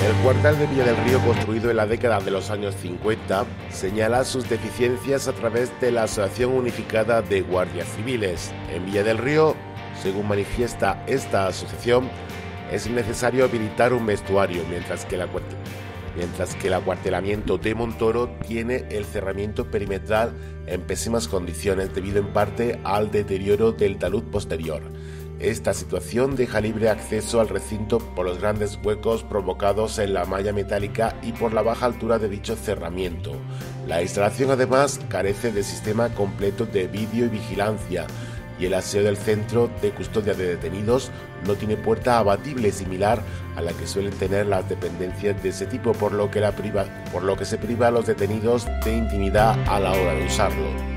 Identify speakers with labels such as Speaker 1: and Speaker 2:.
Speaker 1: El cuartel de Villa del Río, construido en la década de los años 50, señala sus deficiencias a través de la Asociación Unificada de Guardias Civiles. En Villa del Río, según manifiesta esta asociación, es necesario habilitar un vestuario, mientras que el acuartelamiento de Montoro tiene el cerramiento perimetral en pésimas condiciones debido en parte al deterioro del talud posterior. Esta situación deja libre acceso al recinto por los grandes huecos provocados en la malla metálica y por la baja altura de dicho cerramiento. La instalación además carece de sistema completo de vídeo y vigilancia, y el aseo del centro de custodia de detenidos no tiene puerta abatible similar a la que suelen tener las dependencias de ese tipo, por lo que se priva a los detenidos de intimidad a la hora de usarlo.